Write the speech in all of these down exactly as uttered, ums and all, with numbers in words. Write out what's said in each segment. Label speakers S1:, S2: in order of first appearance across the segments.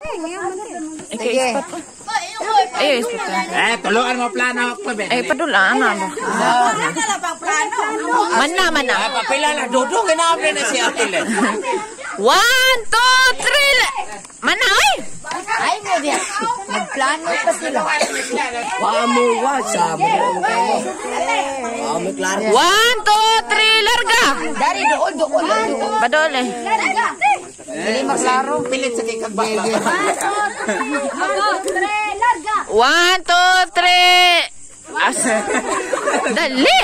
S1: Sige. Ay, ispat pa.
S2: Eh, tuluan mo plano ko, Ben.
S1: Ay, padulaan na ba? Mana, mana.
S2: Ay, papila na. Dudugin na na si Atile.
S1: One, two, three. Mana, ay?
S3: Ay, mo diya. Magplano pa sila.
S2: Pamuwa, sabi. Pamu, klaro.
S1: One, two, three, larga.
S3: Dari, doon, doon.
S1: Badol eh.
S3: Hindi maklaro.
S2: Pilit sa kikagbala.
S1: One, two, three. As. Dali.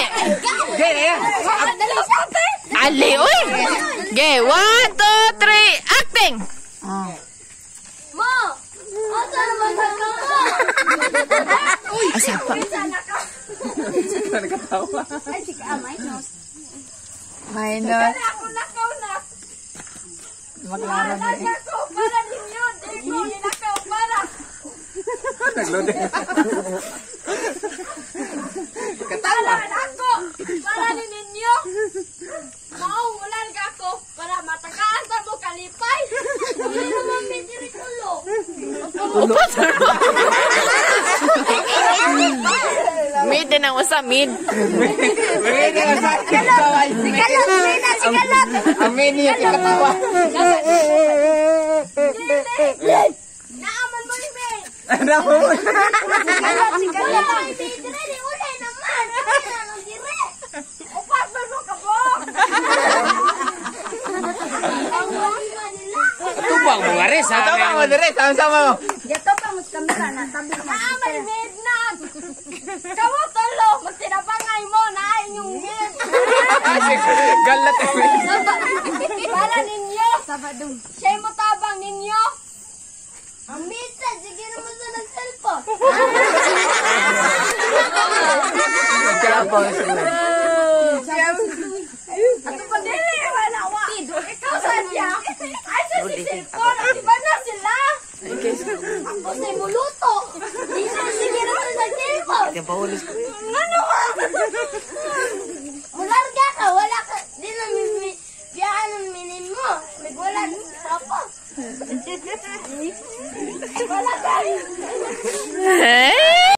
S1: Ali, uy. Okay, one, two, three, acting.
S4: Mo! Asa naman sa kama?
S1: Asa pa?
S2: Nagkatawa.
S4: Ay, sige, ah, minus.
S3: Minus.
S4: Ako nakaw na.
S3: Maklaro na.
S4: Nakaw para ninyo. Di mo ninakaw para.
S2: Naglode.
S4: Para ako. Para ninyo. Mauulan ka ako para matakaan sa mo kalipay. Hindi naman may dirikulo.
S1: Mid din ang usa, mid.
S2: Mid din ang usa.
S4: Sigalat, Rina, sigalat.
S2: Amin niya katawa.
S4: Naaman mo ni May.
S2: Ano?
S4: Sigalat, sigalat. May dire, ulay naman. Anong dire? Upas ba mo ka po? Ang mga nila.
S2: Tubang mo nga rin. Tubang mo rin. Sama-sama mo.
S4: Yato pa mo kami sana. Naaman midnight. Kamu tolo. Magtinapangay mo na inyong gin.
S2: Galat eh.
S4: Para ninyo. Siya'y mo tabang ninyo. Ang minsan, sige naman sa nag-cellphone. Ato pa dili, wala wa. Ikaw sadya. Ay, sa si cellphone. Iba na sila. Ako sa'y muluto. Di na sige naman sa cellphone. Ano ka? Mularga ka, wala ka. Di na biyahan ng minin mo. Nagwala sa pa. Wala ka.